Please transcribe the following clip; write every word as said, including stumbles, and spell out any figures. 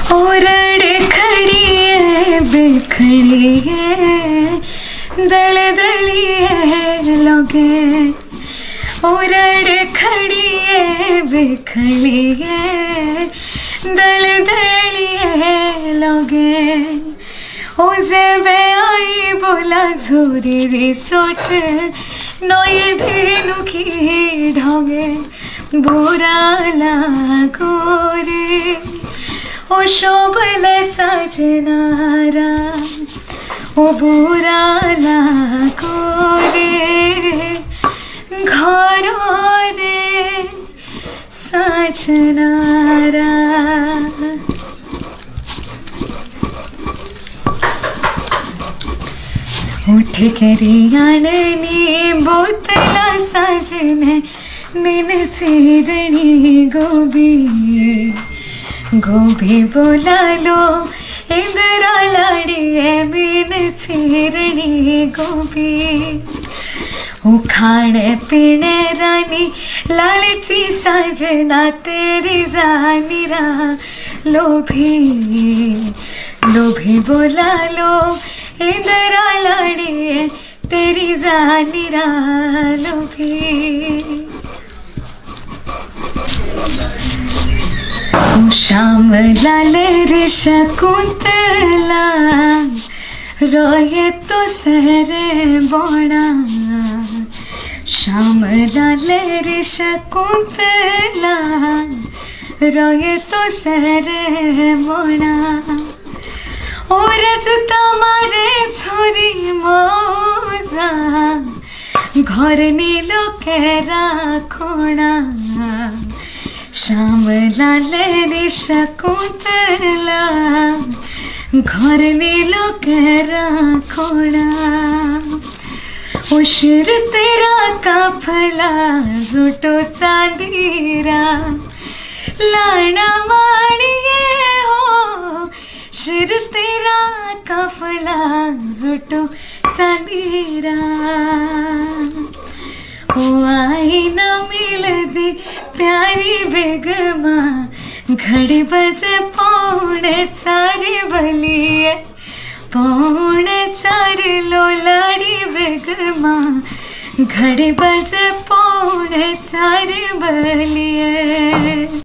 ओरड़ खड़ी है बिखड़ी है दल दली है लोगे। ओरड़ खड़ी है बिखड़ी है दल दली है लोगे। ओ जेबे आई बोला झूरी रिसोट नये दिनु की ढोगे बुरा लागो रे। ओ शोभल सजनारा ओ बुरा लागो रे घरो रे सजनारा। उठ करियाणनी बोतला सजने मिन चिरणी गोभी गोभी बोला लो इंदिरा लाड़िए मिन चिरणी गोभी। उखाड़े पीने रानी लालची सजना तेरी जानी रा लोभी लोभी बोला लो इंदिरा लाड़िए तेरी जानी रा लोभी। ओ श्याम लाल रे शकुंतला रोए तो सहरे बोना। श्याम लाल रे शकुंतला रोए तो सहरे बोना। और तमारे छोरी मोजा घर नीलो के राखोना। श्याम लाल रे शकुंतला घर नीलो के राखोना। ओ शिर तेरा काफला जुटो चांदीरा लाना माणिये हो। शिर तेरा काफला जुटो चांदीरा। ओ आई ना मिलदी प्यारी बेगमा घड़ी बजे पौने चार बलिए पौने चार लो लाड़ी बेगमा घड़ी बजे पौने चार बलिए।